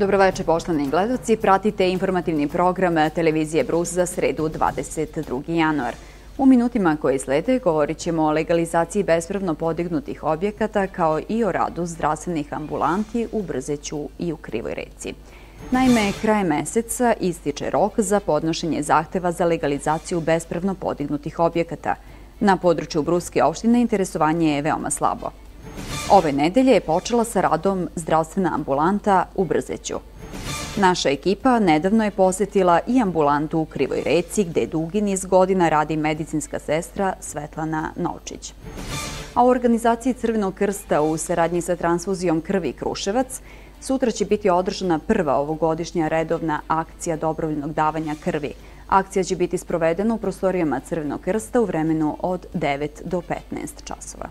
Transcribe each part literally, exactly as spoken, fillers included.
Dobroveče, poštovani gledaoci. Pratite informativni program televizije Brus za sredu dvadeset drugi januar. U minutima koje slede govorit ćemo o legalizaciji bespravno podignutih objekata kao i o radu zdravstvenih ambulanti u Brzeću i u Krivoj Reci. Naime, krajem meseca ističe rok za podnošenje zahteva za legalizaciju bespravno podignutih objekata. Na području Bruske opštine interesovanje je veoma slabo. Ove nedelje je počela sa radom zdravstvena ambulanta u Brzeću. Naša ekipa nedavno je posetila i ambulantu u Krivoj Reci, gde dugi niz godina radi medicinska sestra Svetlana Novčić. A u organizaciji Crvenog krsta u saradnji sa transfuzijom krvi Kruševac sutra će biti održana prva ovogodišnja redovna akcija dobrovoljnog davanja krvi. Akcija će biti sprovedena u prostorijama Crvenog krsta u vremenu od devet do petnaest časova.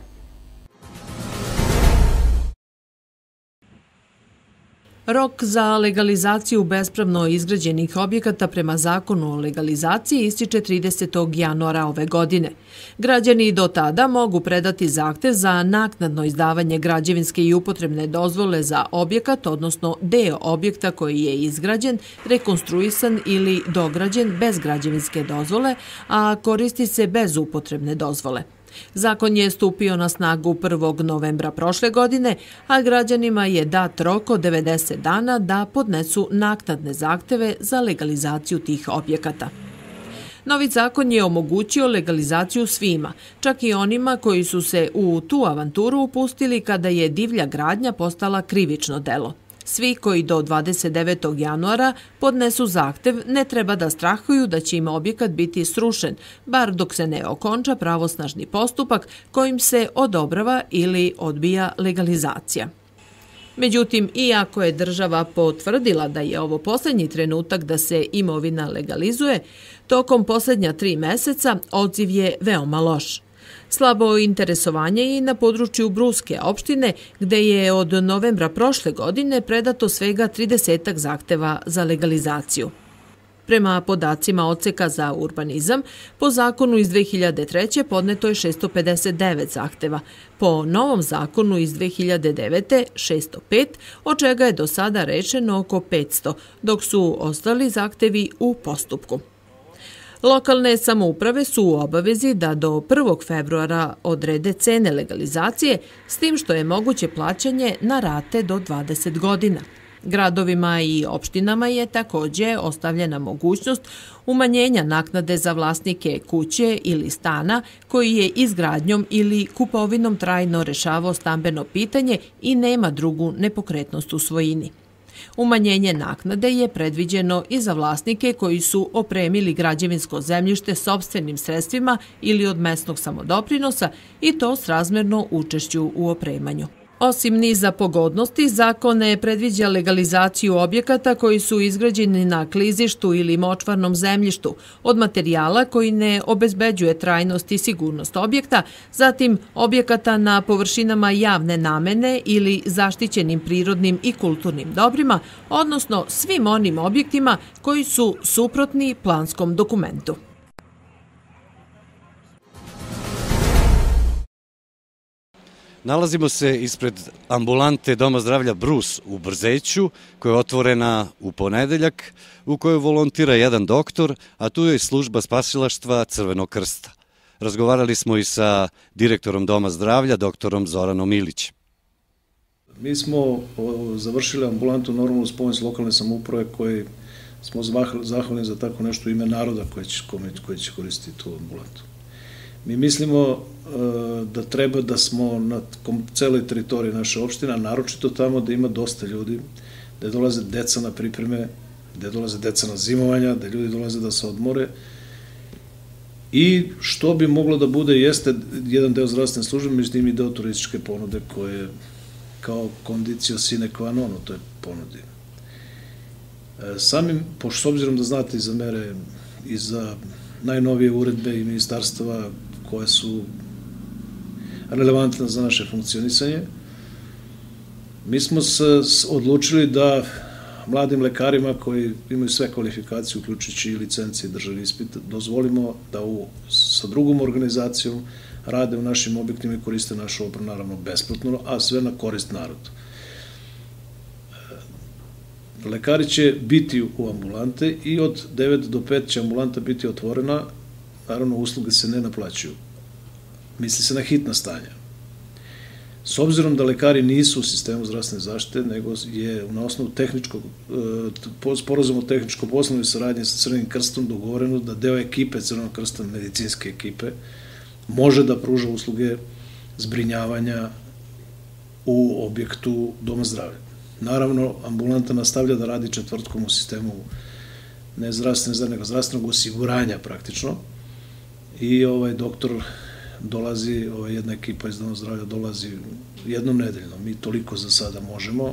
Rok za legalizaciju bespravno izgrađenih objekata prema zakonu o legalizaciji ističe tridesetog januara ove godine. Građani do tada mogu predati zahtev za naknadno izdavanje građevinske i upotrebne dozvole za objekat, odnosno deo objekta koji je izgrađen, rekonstruisan ili dograđen bez građevinske dozvole, a koristi se bez upotrebne dozvole. Zakon je stupio na snagu prvog novembra prošle godine, a građanima je dat rok od devedeset dana da podnesu naknadne zahteve za legalizaciju tih objekata. Novi zakon je omogućio legalizaciju svima, čak i onima koji su se u tu avanturu upustili kada je divlja gradnja postala krivično delo. Svi koji do dvadeset devetog januara podnesu zahtev ne treba da strahuju da će im objekat biti srušen, bar dok se ne okonča pravosnažni postupak kojim se odobrava ili odbija legalizacija. Međutim, iako je država potvrdila da je ovo poslednji trenutak da se imovina legalizuje, tokom poslednja tri meseca odziv je veoma loš. Slabo interesovanje je i na području Bruske opštine, gde je od novembra prošle godine predato svega tridesetak zahteva za legalizaciju. Prema podacima Odseka za urbanizam, po zakonu iz dve hiljade treće. podneto je šesto pedeset devet zahteva, po novom zakonu iz dve hiljade devete. šesto pet, od čega je do sada rešeno oko petsto, dok su ostali zahtevi u postupku. Lokalne samouprave su u obavezi da do prvog februara odrede cene legalizacije, s tim što je moguće plaćanje na rate do dvadeset godina. Gradovima i opštinama je takođe ostavljena mogućnost umanjenja naknade za vlasnike kuće ili stana koji je izgradnjom ili kupovinom trajno rešavao stambeno pitanje i nema drugu nepokretnost u svojini. Umanjenje naknade je predviđeno i za vlasnike koji su opremili građevinsko zemljište sopstvenim sredstvima ili od mesnog samodoprinosa i to srazmerno učešću u opremanju. Osim niza pogodnosti, zakon ne predviđa legalizaciju objekata koji su izgrađeni na klizištu ili močvarnom zemljištu, od materijala koji ne obezbeđuje trajnost i sigurnost objekta, zatim objekata na površinama javne namene ili zaštićenim prirodnim i kulturnim dobrima, odnosno svim onim objektima koji su suprotni planskom dokumentu. Nalazimo se ispred ambulante Doma zdravlja Brus u Brzeću, koja je otvorena u ponedeljak, u kojoj volontira jedan doktor, a tu je i služba spasilaštva Crvenog krsta. Razgovarali smo i sa direktorom Doma zdravlja, doktorom Zoranom Ilićem. Mi smo završili ambulantu normalno uz pomoć lokalne samouprave koji smo zahvalni za tako nešto u ime naroda koji će koristiti tu ambulantu. Mi mislimo da treba da smo na celoj teritoriji naše opštine, naročito tamo da ima dosta ljudi, da dolaze deca na pripreme, da dolaze deca na zimovanja, da ljudi dolaze da se odmore. I što bi moglo da bude jeste jedan deo zdravstvene službe, međutim i deo turističke ponude koje kao kondicio sine qua non u toj ponudi. Samim, pošto s obzirom da znate i za mere i za najnovije uredbe i ministarstva koje su relevantne za naše funkcionisanje, mi smo se odlučili da mladim lekarima koji imaju sve kvalifikacije, uključujući i licenci i državni ispit, dozvolimo da u, sa drugom organizacijom rade u našim objektima i koriste našu opremu, naravno besplatno, a sve na korist narodu. lekari će biti u ambulante i od devet do pet će ambulanta biti otvorena, naravno usluge se ne naplaćuju. Misli se na hitna stanja. S obzirom da lekari nisu u sistemu zdravstvene zaštite, nego je na osnovu tehničkog, sporazuma o tehničkom poslovnoj saradnji sa Crvenim krstom dogovoreno da deo ekipe Crvenog krsta, medicinske ekipe, može da pruža usluge zbrinjavanja u objektu doma zdravlja. Naravno, ambulanta nastavlja da radi četvrtkom u sistemu ne zdravstvene, nego zdravstvenog osiguranja praktično i ovaj doktor dolazi, ovaj, jedna ekipa iz doma zdravlja dolazi jednom nedeljno. Mi toliko za sada možemo.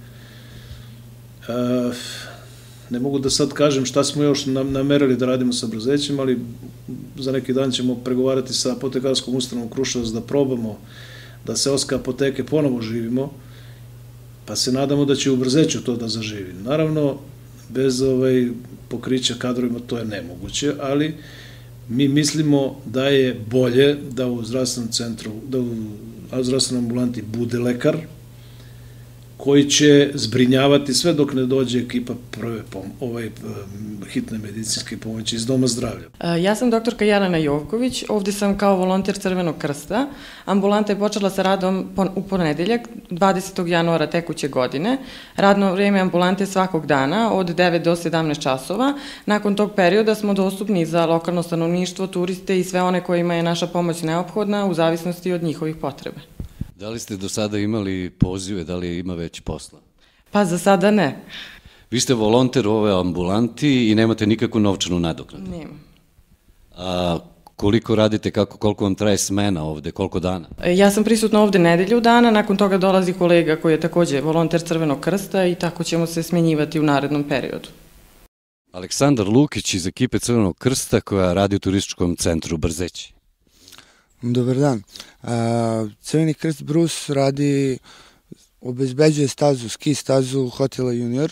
E, ne mogu da sad kažem šta smo još namerili da radimo sa Brzećem, ali za neki dan ćemo pregovarati sa apotekarskom ustanovom Kruševac da probamo da seoske apoteke ponovo živimo, pa se nadamo da će u Brzeću to da zaživi. Naravno, bez ovaj, pokrića kadrovima to je nemoguće, ali mi mislimo da je bolje da u zdravstvenom centru, da u zdravstvenom ambulanti bude lekar koji će zbrinjavati sve dok ne dođe ekipa prve ovaj, hitne medicinske pomoći iz doma zdravlja. Ja sam doktorka Jelena Jovković, ovde sam kao volonter Crvenog krsta. Ambulanta je počela sa radom u ponedeljak, dvadesetog januara tekuće godine. Radno vreme ambulante svakog dana od devet do sedamnaest časova. Nakon tog perioda smo dostupni za lokalno stanovništvo, turiste i sve one kojima je naša pomoć neophodna u zavisnosti od njihovih potrebe. Da li ste do sada imali pozive, da li ima već posla? Pa za sada ne. Vi ste volonter u ovoj ambulanti i nemate nikakvu novčanu nadoknadu? Nemam. A koliko radite, kako, koliko vam traje smena ovde, koliko dana? Ja sam prisutna ovde nedelju dana, nakon toga dolazi kolega koji je takođe volonter Crvenog krsta i tako ćemo se smenjivati u narednom periodu. Aleksandar Lukić iz ekipe Crvenog krsta koja radi u turističkom centru Brzeći. Dobar dan. Crveni krst Brus radi, obezbeđuje stazu, ski stazu hotela Junior,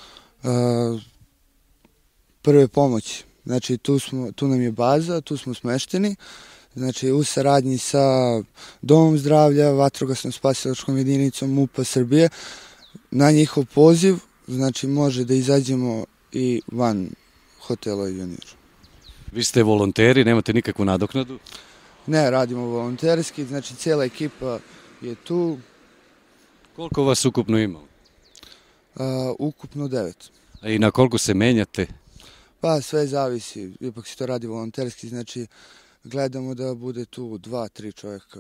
prve pomoći. Znači tu, smo, tu nam je baza, tu smo smešteni, znači u saradnji sa Domom zdravlja, Vatrogasnom spasilačkom jedinicom M U P-a Srbije, na njihov poziv, znači može da izađemo i van hotela Junior. Vi ste volonteri, nemate nikakvu nadoknadu? Ne, radimo volonterski, znači cijela ekipa je tu. Koliko vas ukupno ima? A, ukupno devet. A i na koliko se menjate? Pa sve zavisi, ipak se to radi volonterski, znači gledamo da bude tu dva, tri čovjeka.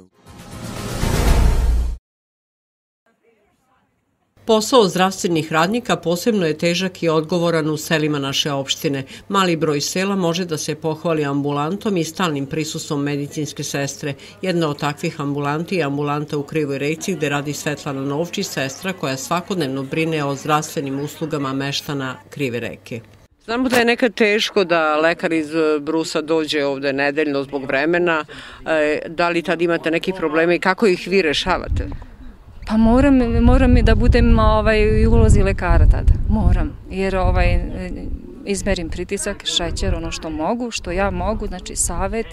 Posao zdravstvenih radnika posebno je težak i odgovoran u selima naše opštine. Mali broj sela može da se pohvali ambulantom i stalnim prisustvom medicinske sestre. Jedna od takvih ambulanti je ambulanta u Krivoj Reci gde radi Svetlana Novčić, sestra koja svakodnevno brine o zdravstvenim uslugama meštana Krive Reke. Znamo da je nekad teško da lekar iz Brusa dođe ovde nedeljno zbog vremena. Da li tad imate neki probleme i kako ih vi rešavate? Pa moram, moram da budem ovaj, u ulozi lekara tada, moram, jer ovaj, izmerim pritisak, šećer, ono što mogu, što ja mogu, znači savet,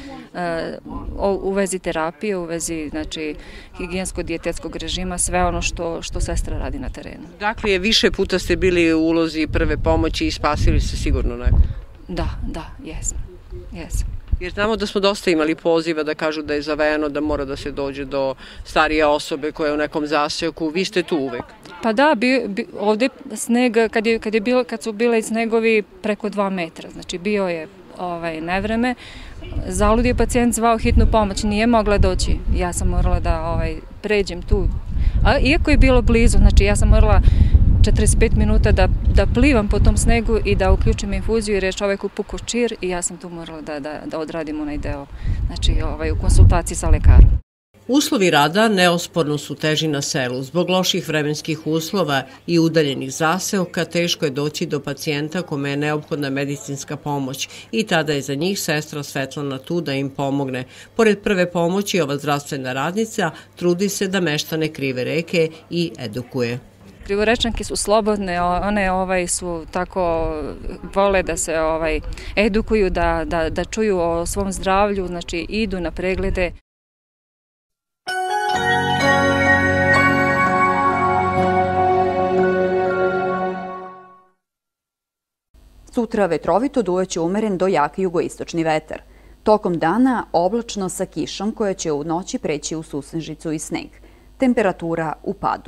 u vezi terapije, u vezi znači, higijensko-dijetetskog režima, sve ono što, što sestra radi na terenu. Dakle, je više puta ste bili u ulozi prve pomoći i spasili ste sigurno neko? Da, da, jesam, jesam. Jer znamo da smo dosta imali poziva da kažu da je zavejano, da mora da se dođe do starije osobe koja je u nekom zaseoku. Vi ste tu uvek? Pa da, bi, bi, ovde sneg, kad, je, kad, je bilo, kad su bile snegovi preko dva metra, znači bio je ovaj, nevreme, zalud je pacijent zvao hitnu pomoć, nije mogla doći. Ja sam morala da ovaj, pređem tu. A, iako je bilo blizu, znači ja sam morala četrdeset pet minuta da, da plivam po tom snegu i da uključim infuziju jer je čoveku pukao čir i ja sam tu morala da, da, da odradim onaj deo, znači ovaj, u konsultaciji sa lekarom. Uslovi rada neosporno su teži na selu. Zbog loših vremenskih uslova i udaljenih zaseoka teško je doći do pacijenta kome je neophodna medicinska pomoć i tada je za njih sestra Svetlana tu da im pomogne. Pored prve pomoći, ova zdravstvena radnica trudi se da meštane Krive Reke i edukuje. Krivorečanke su slobodne, one ovaj, su tako, vole da se ovaj, edukuju, da, da, da čuju o svom zdravlju, znači idu na preglede. Sutra vetrovito duvaće umeren do jak jugoistočni vetar. Tokom dana oblačno sa kišom koja će u noći preći u susnežicu i sneg. Temperatura u padu.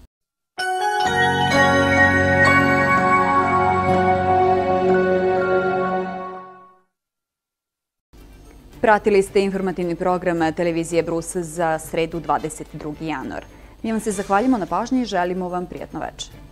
Pratili ste informativni program televizije Brus za sredu dvadeset drugi januar. Mi vam se zahvaljujemo na pažnji i želimo vam prijatno večer.